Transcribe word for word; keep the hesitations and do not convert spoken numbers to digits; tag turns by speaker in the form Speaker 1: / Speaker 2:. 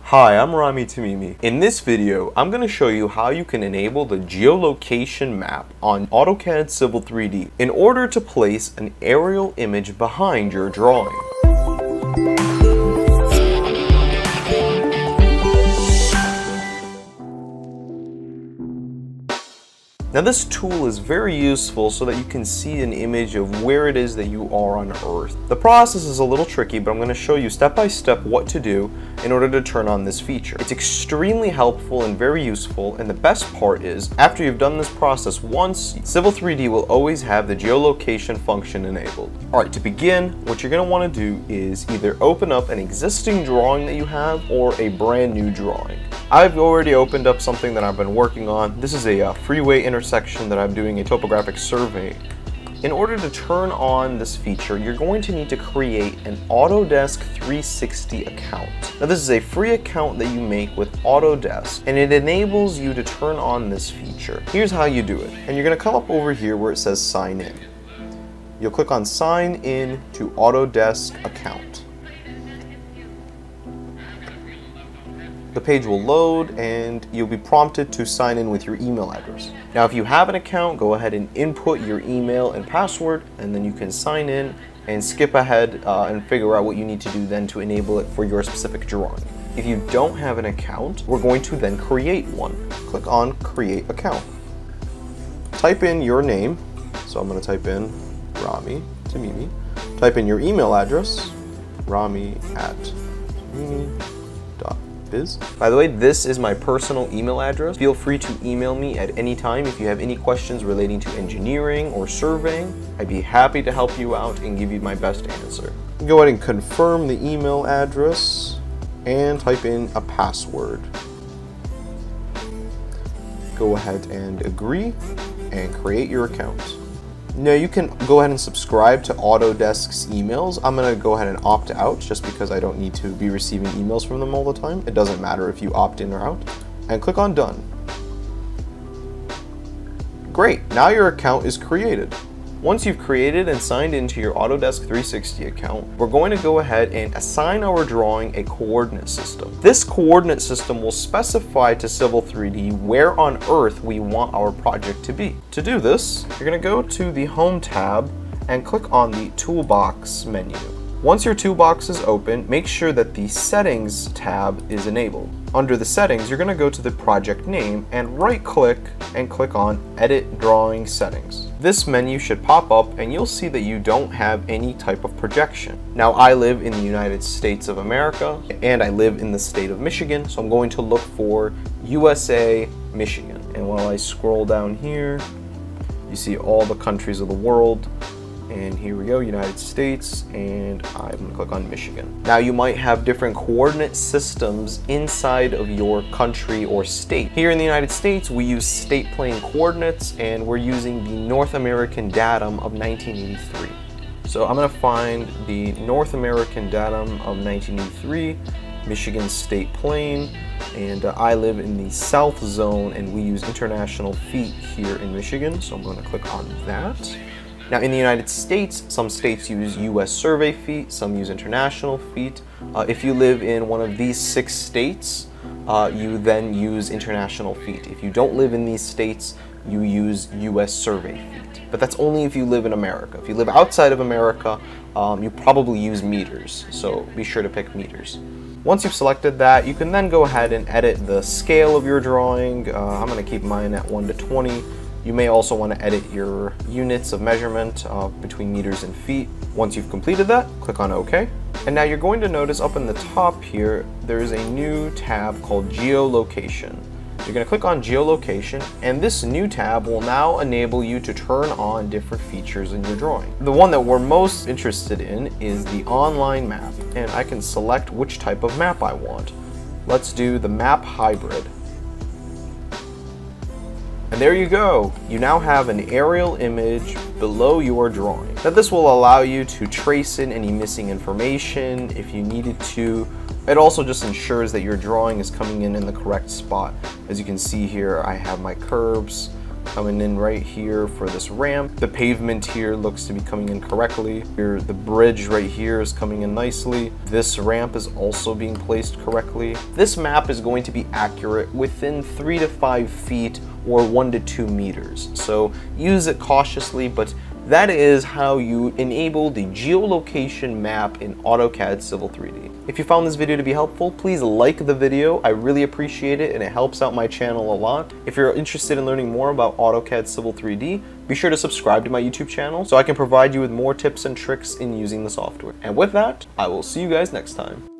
Speaker 1: Hi, I'm Rami Tamimi. In this video, I'm going to show you how you can enable the geolocation map on AutoCAD Civil three D in order to place an aerial image behind your drawing. Now this tool is very useful so that you can see an image of where it is that you are on Earth. The process is a little tricky, but I'm going to show you step by step what to do in order to turn on this feature. It's extremely helpful and very useful, and the best part is, after you've done this process once, Civil three D will always have the geolocation function enabled. Alright, to begin, what you're going to want to do is either open up an existing drawing that you have or a brand new drawing. I've already opened up something that I've been working on. This is a uh, freeway intersection that I'm doing a topographic survey. In order to turn on this feature, you're going to need to create an AutoDesk three sixty account. Now this is a free account that you make with AutoDesk, and it enables you to turn on this feature. Here's how you do it. And you're going to come up over here where it says sign in. You'll click on sign in to AutoDesk account. The page will load and you'll be prompted to sign in with your email address. Now if you have an account, go ahead and input your email and password, and then you can sign in and skip ahead uh, and figure out what you need to do then to enable it for your specific drawing. If you don't have an account, we're going to then create one. Click on create account. Type in your name, so I'm going to type in Rami Tamimi. Type in your email address, Rami at Tamimi. Biz. By the way, this is my personal email address. Feel free to email me at any time if you have any questions relating to engineering or surveying. I'd be happy to help you out and give you my best answer. Go ahead and confirm the email address and type in a password. Go ahead and agree and create your account. Now you can go ahead and subscribe to AutoDesk's emails. I'm going to go ahead and opt out just because I don't need to be receiving emails from them all the time. It doesn't matter if you opt in or out. And click on done. Great, now your account is created. Once you've created and signed into your AutoDesk three sixty account, we're going to go ahead and assign our drawing a coordinate system. This coordinate system will specify to Civil three D where on Earth we want our project to be. To do this, you're going to go to the Home tab and click on the Toolbox menu. Once your toolbox is open, make sure that the Settings tab is enabled. Under the Settings, you're going to go to the project name and right-click and click on Edit Drawing Settings. This menu should pop up and you'll see that you don't have any type of projection. Now, I live in the United States of America and I live in the state of Michigan, so I'm going to look for U S A, Michigan. And while I scroll down here, you see all the countries of the world. And here we go, United States, and I'm going to click on Michigan. Now you might have different coordinate systems inside of your country or state. Here in the United States, we use state plane coordinates, and we're using the North American datum of nineteen eighty-three. So I'm going to find the North American datum of nineteen eighty-three, Michigan state plane, and uh, I live in the South Zone, and we use international feet here in Michigan, so I'm going to click on that. Now in the United States, some states use U S survey feet, some use international feet. Uh, if you live in one of these six states, uh, you then use international feet. If you don't live in these states, you use U S survey feet. But that's only if you live in America. If you live outside of America, um, you probably use meters, so be sure to pick meters. Once you've selected that, you can then go ahead and edit the scale of your drawing. Uh, I'm going to keep mine at one to twenty. You may also want to edit your units of measurement uh, between meters and feet. Once you've completed that, click on OK. And now you're going to notice up in the top here, there is a new tab called Geolocation. You're going to click on Geolocation, and this new tab will now enable you to turn on different features in your drawing. The one that we're most interested in is the online map, and I can select which type of map I want. Let's do the map hybrid. And there you go, you now have an aerial image below your drawing. Now this will allow you to trace in any missing information if you needed to. It also just ensures that your drawing is coming in in the correct spot. As you can see here, I have my curves coming in right here for this ramp. The pavement here looks to be coming in correctly. Here, the bridge right here is coming in nicely. This ramp is also being placed correctly. This map is going to be accurate within three to five feet or one to two meters. So use it cautiously, but that is how you enable the geolocation map in AutoCAD Civil three D. If you found this video to be helpful, please like the video. I really appreciate it and it helps out my channel a lot. If you're interested in learning more about AutoCAD Civil three D, be sure to subscribe to my YouTube channel so I can provide you with more tips and tricks in using the software. And with that, I will see you guys next time.